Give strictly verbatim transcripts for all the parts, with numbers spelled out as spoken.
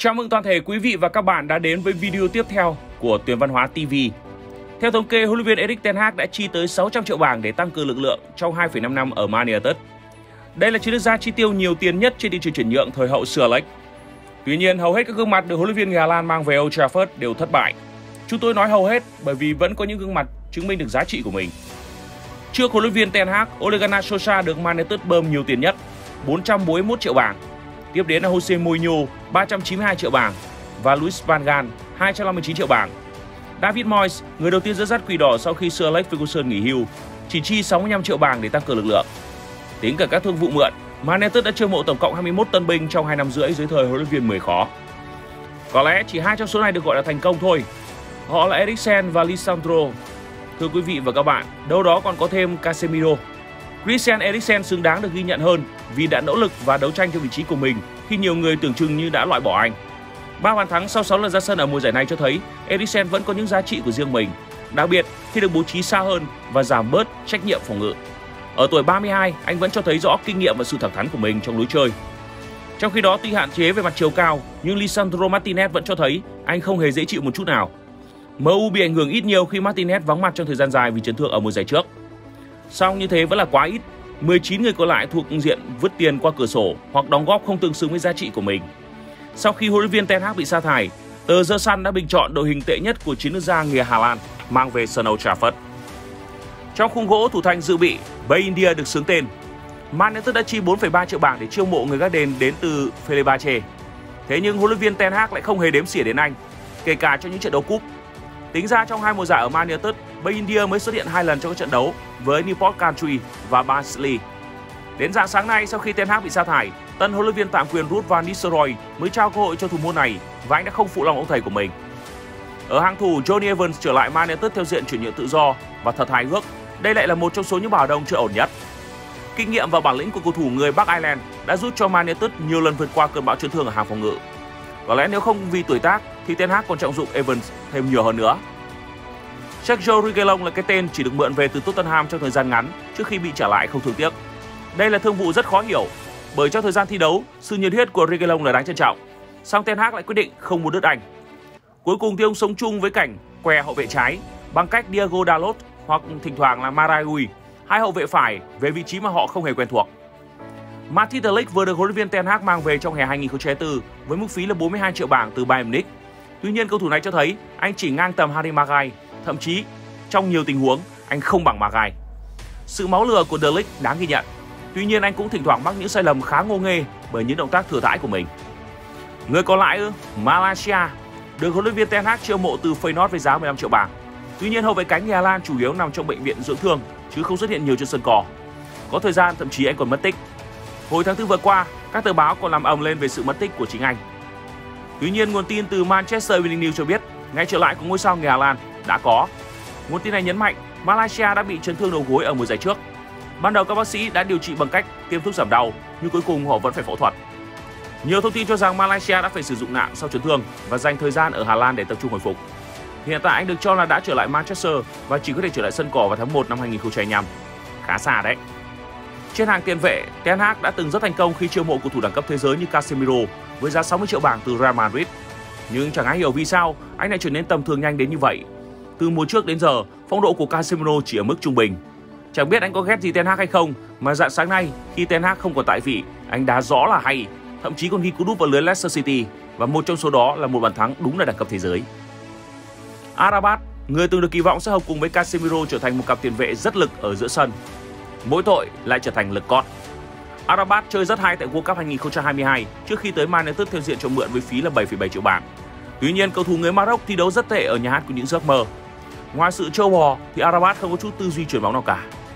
Chào mừng toàn thể quý vị và các bạn đã đến với video tiếp theo của Tuyền Văn Hóa ti vi. Theo thống kê, huấn luyện viên Erik ten Hag đã chi tới sáu trăm triệu bảng để tăng cường lực lượng trong hai phẩy năm năm ở Man United. Đây là chiến lược gia chi tiêu nhiều tiền nhất trên thị trường chuyển nhượng thời hậu Sir Alex. Tuy nhiên, hầu hết các gương mặt được huấn luyện viên người Hà Lan mang về Old Trafford đều thất bại. Chúng tôi nói hầu hết bởi vì vẫn có những gương mặt chứng minh được giá trị của mình. Trước huấn luyện viên ten Hag, Ole Gunnar Solskjaer được Man United bơm nhiều tiền nhất, bốn trăm bốn mươi mốt triệu bảng. Tiếp đến là Jose Mourinho, ba trăm chín mươi hai triệu bảng và Louis van Gaal, hai trăm năm mươi chín triệu bảng. David Moyes, người đầu tiên dẫn dắt Quỷ Đỏ sau khi Sir Alex Ferguson nghỉ hưu, chỉ chi sáu mươi lăm triệu bảng để tăng cường lực lượng. Tính cả các thương vụ mượn, Man United đã chiêu mộ tổng cộng hai mươi mốt tân binh trong hai năm rưỡi dưới thời huấn luyện viên mười khó. Có lẽ chỉ hai trong số này được gọi là thành công thôi. Họ là Eriksen và Lisandro. Thưa quý vị và các bạn, đâu đó còn có thêm Casemiro. Christian Eriksen xứng đáng được ghi nhận hơn vì đã nỗ lực và đấu tranh cho vị trí của mình khi nhiều người tưởng chừng như đã loại bỏ anh. Ba bàn thắng sau sáu lần ra sân ở mùa giải này cho thấy Eriksen vẫn có những giá trị của riêng mình, đặc biệt khi được bố trí xa hơn và giảm bớt trách nhiệm phòng ngự. Ở tuổi ba mươi hai, anh vẫn cho thấy rõ kinh nghiệm và sự thẳng thắn của mình trong lối chơi. Trong khi đó, tuy hạn chế về mặt chiều cao, nhưng Lisandro Martinez vẫn cho thấy anh không hề dễ chịu một chút nào. em u bị ảnh hưởng ít nhiều khi Martinez vắng mặt trong thời gian dài vì chấn thương ở mùa giải trước. Song như thế vẫn là quá ít. mười chín người còn lại thuộc diện vứt tiền qua cửa sổ hoặc đóng góp không tương xứng với giá trị của mình. Sau khi huấn luyện viên ten Hag bị sa thải, tờ The Sun đã bình chọn đội hình tệ nhất của chiến lược gia người Hà Lan mang về sân Old Trafford. Trong khung gỗ thủ thành dự bị, Bay India được xướng tên. Man United đã chi bốn phẩy ba triệu bảng để chiêu mộ người gác đền đến từ Fenerbahce. Thế nhưng huấn luyện viên ten Hag lại không hề đếm xỉa đến anh, kể cả trong những trận đấu cúp. Tính ra trong hai mùa giải ở Man United, Bay India mới xuất hiện hai lần trong các trận đấu với Newport County và Barnsley. Đến rạng sáng nay, sau khi ten Hag bị sa thải, tân huấn luyện viên tạm quyền Ruud van Nistelrooy mới trao cơ hội cho thủ môn này và anh đã không phụ lòng ông thầy của mình. Ở hàng thủ, Johnny Evans trở lại Man United theo diện chuyển nhượng tự do và thật hài hước, đây lại là một trong số những bảo đồng chưa ổn nhất. Kinh nghiệm và bản lĩnh của cầu thủ người Bắc Ireland đã giúp cho Man United nhiều lần vượt qua cơn bão chấn thương ở hàng phòng ngự. Có lẽ nếu không vì tuổi tác thì ten Hag còn trọng dụng Evans thêm nhiều hơn nữa. Sergio Reguilón là cái tên chỉ được mượn về từ Tottenham trong thời gian ngắn trước khi bị trả lại không thương tiếc. Đây là thương vụ rất khó hiểu, bởi trong thời gian thi đấu, sự nhiệt huyết của Reguilón là đáng trân trọng. Song ten Hag lại quyết định không muốn đứt anh. Cuối cùng thì ông sống chung với cảnh què hậu vệ trái bằng cách Diego Dalot hoặc thỉnh thoảng là Maragui, hai hậu vệ phải về vị trí mà họ không hề quen thuộc. Matthijs de Ligt vừa được huấn luyện viên ten Hag mang về trong hè hai nghìn không trăm hai mươi tư với mức phí là bốn mươi hai triệu bảng từ Bayern Munich. Tuy nhiên, cầu thủ này cho thấy anh chỉ ngang tầm Harry Maguire, thậm chí trong nhiều tình huống anh không bằng Maguire. Sự máu lửa của de Ligt đáng ghi nhận. Tuy nhiên, anh cũng thỉnh thoảng mắc những sai lầm khá ngô nghê bởi những động tác thừa thãi của mình. Người còn lại ư? Malaysia được huấn luyện viên ten Hag chiêu mộ từ Feyenoord với giá mười lăm triệu bảng. Tuy nhiên, hậu vệ cánh người Hà Lan chủ yếu nằm trong bệnh viện dưỡng thương chứ không xuất hiện nhiều trên sân cỏ. Có thời gian thậm chí anh còn mất tích. Hồi tháng tư vừa qua, các tờ báo còn làm ầm lên về sự mất tích của chính anh. Tuy nhiên, nguồn tin từ Manchester Evening News cho biết ngày trở lại của ngôi sao người Hà Lan đã có. Nguồn tin này nhấn mạnh Malaysia đã bị chấn thương đầu gối ở mùa giải trước. Ban đầu các bác sĩ đã điều trị bằng cách tiêm thuốc giảm đau, nhưng cuối cùng họ vẫn phải phẫu thuật. Nhiều thông tin cho rằng Malaysia đã phải sử dụng nạng sau chấn thương và dành thời gian ở Hà Lan để tập trung hồi phục. Hiện tại anh được cho là đã trở lại Manchester và chỉ có thể trở lại sân cỏ vào tháng một năm hai nghìn không trăm hai mươi lăm. Khá xa đấy. Trên hàng tiền vệ, ten Hag đã từng rất thành công khi chiêu mộ cầu thủ đẳng cấp thế giới như Casemiro với giá sáu mươi triệu bảng từ Real Madrid. Nhưng chẳng ai hiểu vì sao anh lại trở nên tầm thường nhanh đến như vậy. Từ mùa trước đến giờ, phong độ của Casemiro chỉ ở mức trung bình. Chẳng biết anh có ghét gì ten Hag hay không, mà rạng sáng nay khi ten Hag không còn tại vị, anh đá rõ là hay, thậm chí còn ghi cú đúp vào lưới Leicester City và một trong số đó là một bàn thắng đúng là đẳng cấp thế giới. Arabat, người từng được kỳ vọng sẽ hợp cùng với Casemiro trở thành một cặp tiền vệ rất lực ở giữa sân, mỗi tội lại trở thành lực cót. Arabat chơi rất hay tại World Cup hai nghìn không trăm hai mươi hai trước khi tới Man United theo diện cho mượn với phí là bảy phẩy bảy triệu bảng. Tuy nhiên, cầu thủ người Maroc thi đấu rất tệ ở nhà hát của những giấc mơ. Ngoài sự trâu bò thì Arabat không có chút tư duy chuyền bóng nào cả.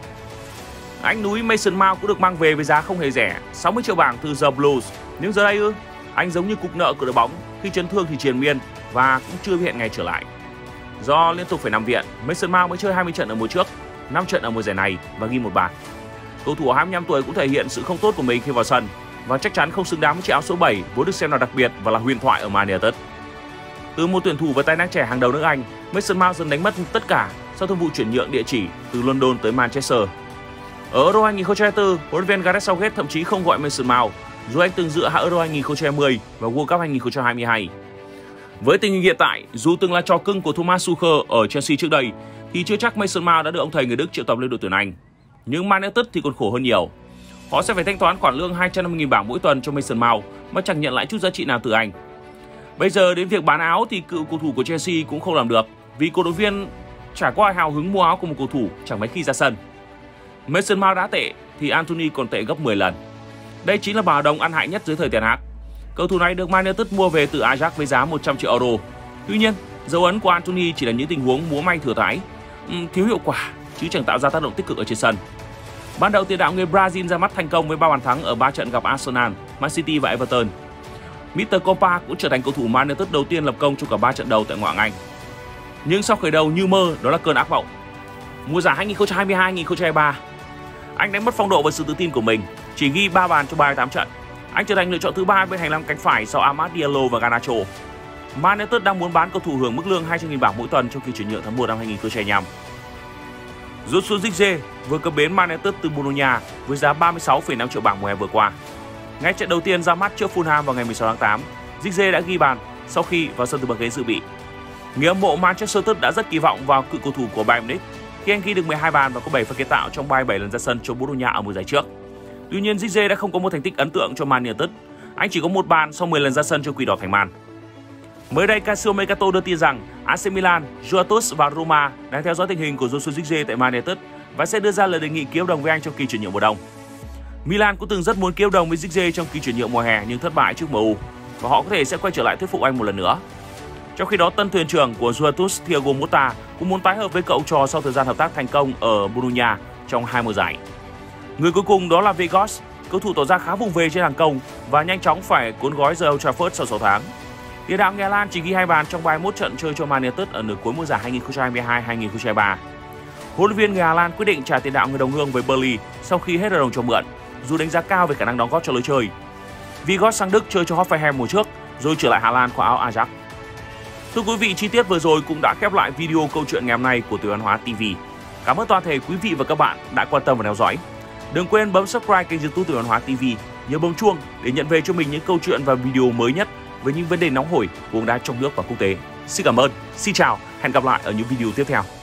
Anh núi Mason Mount cũng được mang về với giá không hề rẻ, sáu mươi triệu bảng từ The Blues. Nhưng giờ đây ư, anh giống như cục nợ của đội bóng, khi chấn thương thì triền miên và cũng chưa hẹn ngày trở lại. Do liên tục phải nằm viện, Mason Mount mới chơi hai mươi trận ở mùa trước, năm trận ở mùa giải này và ghi một bàn. Cầu thủ hai mươi lăm tuổi cũng thể hiện sự không tốt của mình khi vào sân và chắc chắn không xứng đáng với chiếc áo số bảy vốn được xem là đặc biệt và là huyền thoại ở Man United. Từ một tuyển thủ với tài năng trẻ hàng đầu nước Anh, Mason Mount dần đánh mất tất cả sau thương vụ chuyển nhượng địa chỉ từ London tới Manchester. Ở Euro hai nghìn không trăm hai mươi tư, huấn luyện viên Gareth Southgate thậm chí không gọi Mason Mount dù anh từng dự hạ Euro hai không hai không và World Cup hai không hai hai. Với tình hình hiện tại, dù từng là trò cưng của Thomas Tuchel ở Chelsea trước đây, thì chưa chắc Mason Mount đã được ông thầy người Đức triệu tập lên đội tuyển Anh. Nhưng Man United thì còn khổ hơn nhiều. Họ sẽ phải thanh toán khoản lương hai trăm năm mươi nghìn bảng mỗi tuần cho Mason Mount mà chẳng nhận lại chút giá trị nào từ anh. Bây giờ đến việc bán áo thì cựu cầu thủ của Chelsea cũng không làm được, vì cổ động viên chả có ai hào hứng mua áo của một cầu thủ chẳng mấy khi ra sân. Mason Mount đã tệ thì Anthony còn tệ gấp mười lần. Đây chính là bà đồng ăn hại nhất dưới thời Ten Hag. Cầu thủ này được Man United mua về từ Ajax với giá một trăm triệu euro. Tuy nhiên, dấu ấn của Anthony chỉ là những tình huống múa may thừa thãi, thiếu hiệu quả chứ chẳng tạo ra tác động tích cực ở trên sân. Ban đầu tiền đạo người Brazil ra mắt thành công với ba bàn thắng ở ba trận gặp Arsenal, Man City và Everton. mít tơ Kepa cũng trở thành cầu thủ Man United đầu tiên lập công trong cả ba trận đầu tại Ngoại hạng Anh. Nhưng sau khởi đầu như mơ, đó là cơn ác mộng. Mùa giải hai không hai hai hai không hai ba, anh đánh mất phong độ và sự tự tin của mình, chỉ ghi ba bàn trong ba mươi tám trận. Anh trở thành lựa chọn thứ ba bên hành lang cánh phải sau Amad Diallo và Garnacho. Man United đang muốn bán cầu thủ hưởng mức lương hai trăm nghìn bảng mỗi tuần trong kỳ chuyển nhượng tháng một năm hai không hai lăm. Joshua Zirkzee vừa cập bến Man United từ Bologna với giá ba mươi sáu phẩy năm triệu bảng mùa hè vừa qua. Ngay trận đầu tiên ra mắt trước Fulham vào ngày mười sáu tháng tám, Zirkzee đã ghi bàn sau khi vào sân từ bậc ghế dự bị. Người hâm mộ Manchester United đã rất kỳ vọng vào cựu cầu thủ của Bayern Munich khi anh ghi được mười hai bàn và có bảy pha kiến tạo trong ba mươi bảy lần ra sân cho Bologna ở mùa giải trước. Tuy nhiên, Zirkzee đã không có một thành tích ấn tượng cho Man United. Anh chỉ có một bàn sau mười lần ra sân cho Quỷ đỏ Thành Man. Mới đây, Calcio Mercato đưa tin rằng a xê Milan, Juventus và Roma đang theo dõi tình hình của Joshua Zirkzee tại Man United và sẽ đưa ra lời đề nghị ký hợp đồng với anh trong kỳ chuyển nhượng mùa đông. Milan cũng từng rất muốn ký hợp đồng với Zirkzee trong kỳ chuyển nhượng mùa hè nhưng thất bại trước em u và họ có thể sẽ quay trở lại thuyết phục anh một lần nữa. Trong khi đó, tân thuyền trưởng của Juventus Thiago Motta cũng muốn tái hợp với cậu trò sau thời gian hợp tác thành công ở Bologna trong hai mùa giải. Người cuối cùng đó là Vegas, cầu thủ tỏ ra khá vùng về trên hàng công và nhanh chóng phải cuốn gói rời Old Trafford sau sáu tháng. Tiền đạo người Hà Lan chỉ ghi hai bàn trong ba mươi mốt trận chơi cho Man United ở nửa cuối mùa giải hai không hai hai hai không hai ba. Huấn luyện viên người Hà Lan quyết định trả tiền đạo người đồng hương với Burnley sau khi hết hợp đồng cho mượn, dù đánh giá cao về khả năng đóng góp cho lối chơi. Vegas sang Đức chơi cho Hoffenheim mùa trước, rồi trở lại Hà Lan khoác áo Ajax. Thưa quý vị, chi tiết vừa rồi cũng đã khép lại video câu chuyện ngày hôm nay của Tuyển Văn Hóa ti vi. Cảm ơn toàn thể quý vị và các bạn đã quan tâm và theo dõi. Đừng quên bấm subscribe kênh YouTube Tuyển Văn Hóa ti vi, nhớ bấm chuông để nhận về cho mình những câu chuyện và video mới nhất với những vấn đề nóng hổi của bóng đá trong nước và quốc tế. Xin cảm ơn, xin chào, hẹn gặp lại ở những video tiếp theo.